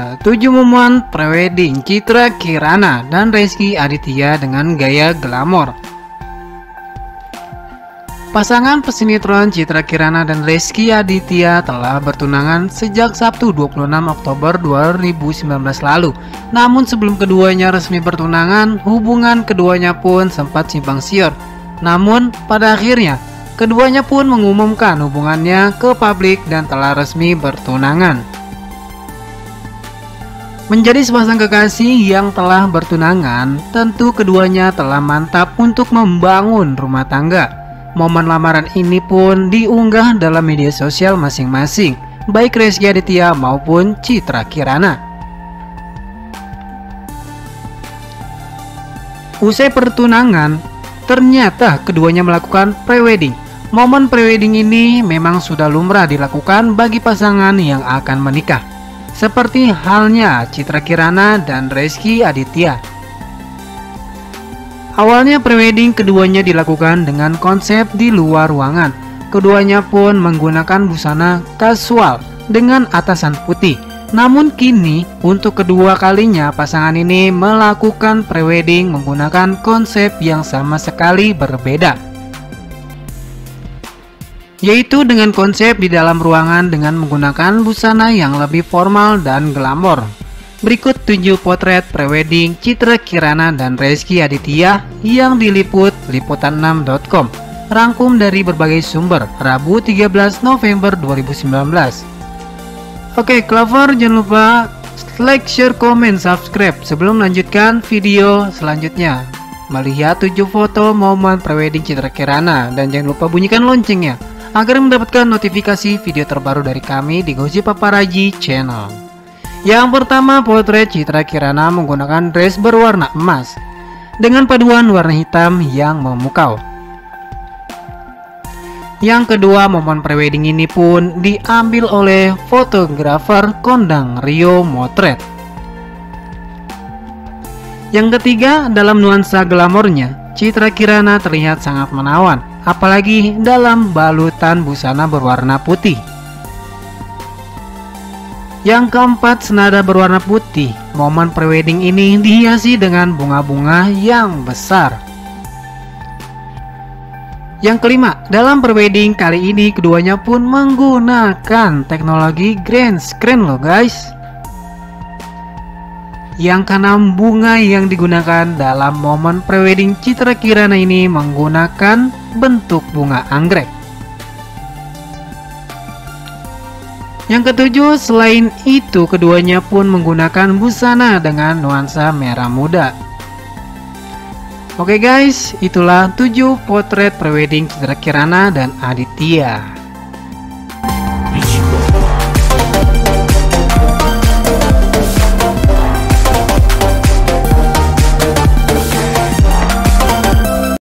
adalah 7 momen prewedding Citra Kirana dan Rezky Aditya dengan gaya glamor. Pasangan pesinetron Citra Kirana dan Rezky Aditya telah bertunangan sejak Sabtu 26 Oktober 2019 lalu. Namun sebelum keduanya resmi bertunangan, hubungan keduanya pun sempat simpang siur. Namun pada akhirnya keduanya pun mengumumkan hubungannya ke publik dan telah resmi bertunangan. Menjadi sepasang kekasih yang telah bertunangan, tentu keduanya telah mantap untuk membangun rumah tangga. Momen lamaran ini pun diunggah dalam media sosial masing-masing, baik Rezky Aditya maupun Citra Kirana. Usai pertunangan, ternyata keduanya melakukan prewedding. Momen prewedding ini memang sudah lumrah dilakukan bagi pasangan yang akan menikah, seperti halnya Citra Kirana dan Rezky Aditya. Awalnya prewedding keduanya dilakukan dengan konsep di luar ruangan. Keduanya pun menggunakan busana kasual dengan atasan putih. Namun kini untuk kedua kalinya pasangan ini melakukan prewedding menggunakan konsep yang sama sekali berbeda, yaitu dengan konsep di dalam ruangan dengan menggunakan busana yang lebih formal dan glamor. Berikut 7 potret prewedding Citra Kirana dan Rezky Aditya yang diliput liputan6.com, rangkum dari berbagai sumber, Rabu 13 November 2019. Oke, Clover, jangan lupa like, share, komen, subscribe sebelum melanjutkan video selanjutnya. Melihat 7 foto momen prewedding Citra Kirana, dan jangan lupa bunyikan loncengnya agar mendapatkan notifikasi video terbaru dari kami di Gosip Paparazi Channel. Yang pertama, potret Citra Kirana menggunakan dress berwarna emas dengan paduan warna hitam yang memukau. Yang kedua, momen prewedding ini pun diambil oleh fotografer kondang Rio Motret. Yang ketiga, dalam nuansa glamornya, Citra Kirana terlihat sangat menawan, apalagi dalam balutan busana berwarna putih. Yang keempat, senada berwarna putih, momen prewedding ini dihiasi dengan bunga-bunga yang besar. Yang kelima, dalam prewedding kali ini keduanya pun menggunakan teknologi green screen loh guys. Yang keenam, bunga yang digunakan dalam momen prewedding Citra Kirana ini menggunakan bentuk bunga anggrek. Yang ketujuh, selain itu keduanya pun menggunakan busana dengan nuansa merah muda. Oke guys, itulah 7 potret prewedding Citra Kirana dan Aditya.